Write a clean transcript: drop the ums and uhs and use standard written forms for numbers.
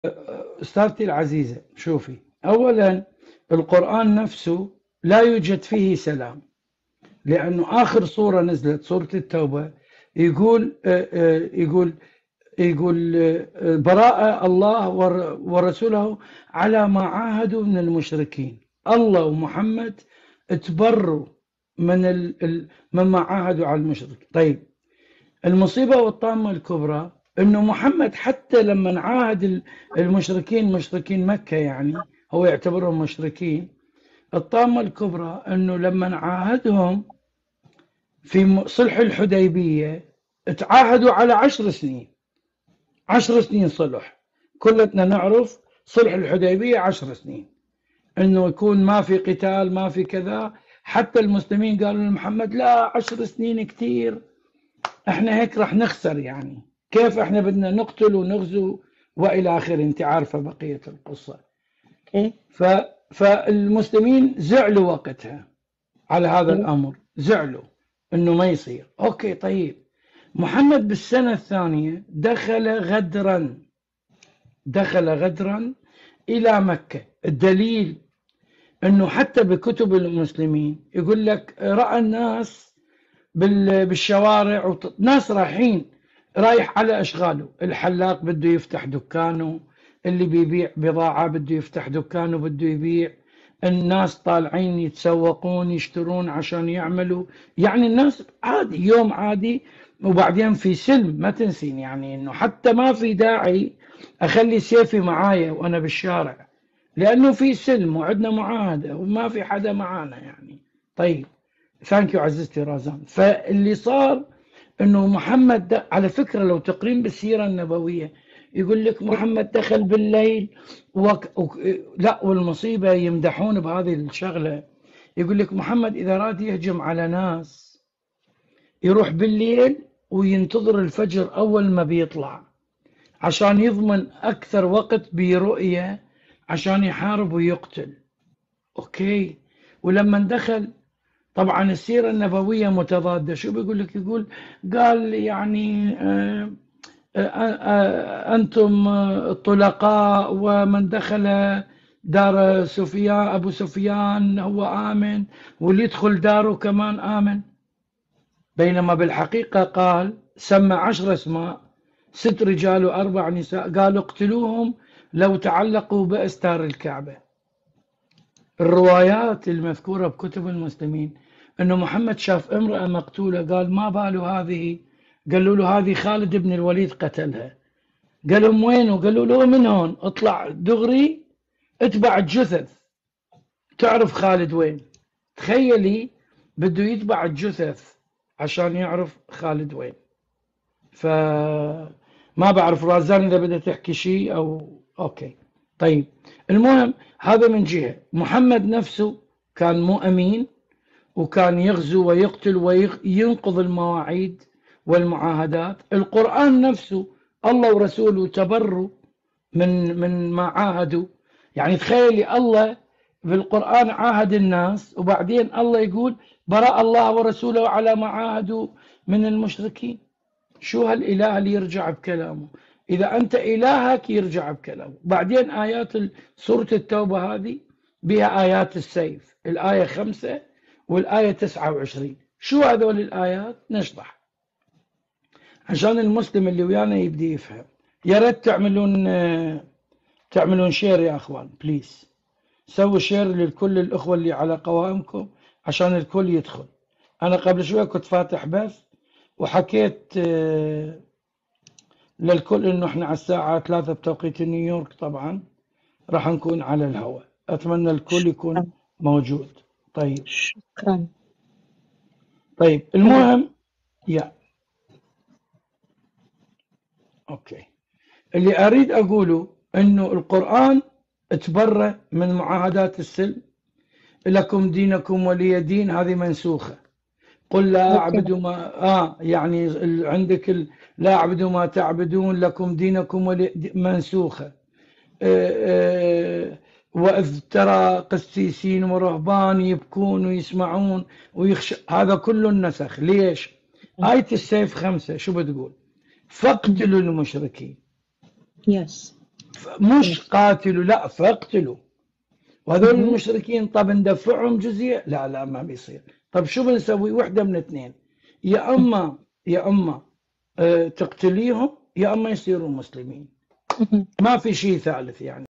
أستاذتي العزيزة، شوفي، أولا القرآن نفسه لا يوجد فيه سلام، لأنه آخر صورة نزلت سورة التوبة يقول يقول براءة الله ورسوله على ما عاهدوا من المشركين. الله ومحمد تبروا مما عاهدوا على المشرك. طيب، المصيبة والطامة الكبرى انه محمد حتى لما عاهد المشركين، مشركين مكة يعني هو يعتبرهم مشركين، الطامة الكبرى انه لما عاهدهم في صلح الحديبية تعاهدوا على 10 سنين. 10 سنين صلح، كلنا نعرف صلح الحديبية 10 سنين، انه يكون ما في قتال ما في كذا. حتى المسلمين قالوا لمحمد لا، 10 سنين كتير، احنا هيك راح نخسر، يعني كيف احنا بدنا نقتل ونغزو والى اخره، انت عارفه بقيه القصه. اوكي. فالمسلمين زعلوا وقتها على هذا الامر، زعلوا انه ما يصير. اوكي طيب، محمد بالسنه الثانيه دخل غدرا الى مكه. الدليل انه حتى بكتب المسلمين يقول لك راى الناس بالشوارع، ناس رايح على اشغاله، الحلاق بده يفتح دكانه، اللي بيبيع بضاعة بده يفتح دكانه بده يبيع، الناس طالعين يتسوقون يشترون عشان يعملوا، يعني الناس عادي، يوم عادي. وبعدين في سلم، ما تنسين يعني انه حتى ما في داعي اخلي سيفي معايا وانا بالشارع، لانه في سلم وعندنا معاهدة وما في حدا معانا يعني. طيب، ثانك يو عزيزتي رازان. فاللي صار انه محمد على فكره لو تقرين بالسيره النبويه يقول لك محمد دخل بالليل لا، والمصيبه يمدحون بهذه الشغله، يقول لك محمد اذا راد يهجم على ناس يروح بالليل وينتظر الفجر اول ما بيطلع عشان يضمن اكثر وقت برؤيه عشان يحارب ويقتل. اوكي، ولما دخل طبعا السيرة النبوية متضادة. شو بيقول لك؟ يقول قال يعني أنتم الطلقاء، ومن دخل دار سفيان أبو سفيان هو آمن، واللي يدخل داره كمان آمن. بينما بالحقيقة قال سمى 10 أسماء، 6 رجال و4 نساء، قالوا اقتلوهم لو تعلقوا بأستار الكعبة. الروايات المذكورة بكتب المسلمين أنه محمد شاف امرأة مقتولة، قال ما بال هذه؟ قالوا له هذه خالد بن الوليد قتلها. قال لهم وينه؟ قالوا له من هون، اطلع دغري اتبع الجثث تعرف خالد وين. تخيلي، بده يتبع الجثث عشان يعرف خالد وين. فما بعرف رازان إذا بدها تحكي شيء أو أوكي. طيب، المهم هذا من جهة. محمد نفسه كان مو أمين، وكان يغزو ويقتل وينقض المواعيد والمعاهدات. القرآن نفسه الله ورسوله تبروا من ما عاهدوا. يعني تخيلي الله بالقرآن عاهد الناس، وبعدين الله يقول براء الله ورسوله على ما عاهدوا من المشركين. شو هالإله اللي يرجع بكلامه؟ إذا أنت إلهك يرجع بكلامه. بعدين آيات سورة التوبة هذه بها آيات السيف، الآية 5 والآية 29. شو هذول الآيات؟ نشرح عشان المسلم اللي ويانا يبدي يفهم. يا ريت تعملون شير يا أخوان، بليز سووا شير لكل الأخوة اللي على قوائمكم عشان الكل يدخل. أنا قبل شوية كنت فاتح بث وحكيت للكل انه احنا على الساعة 3 بتوقيت نيويورك طبعا راح نكون على الهواء. اتمنى الكل يكون موجود. طيب شكرا. طيب، المهم اوكي، اللي اريد اقوله انه القرآن تبرأ من معاهدات السلم. لكم دينكم ولي دين، هذه منسوخة. قل لا أعبد ما يعني عندك لا أعبد ما تعبدون، لكم دينكم ولي منسوخة. وإذ ترى قسيسين ورهبان يبكون ويسمعون ويخشى، هذا كله النسخ. ليش؟ آية السيف 5 شو بتقول؟ فاقتلوا المشركين. يس. مش قاتلوا، لا فاقتلوا. وهذول المشركين طب ندفعهم جزية؟ لا لا ما بيصير. طب شو بنسوي؟ وحدة من اثنين، يا أما تقتليهم، يا أما يصيروا مسلمين، ما في شيء ثالث يعني.